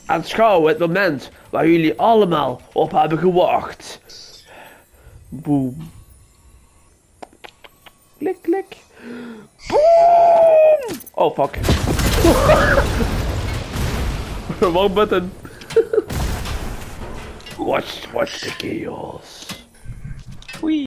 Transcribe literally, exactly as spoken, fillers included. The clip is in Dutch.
Aanschouw het moment waar jullie allemaal op hebben gewacht. Boom. Klik, klik. Boom! Oh, fuck. Wrong button. Watch, watch the chaos.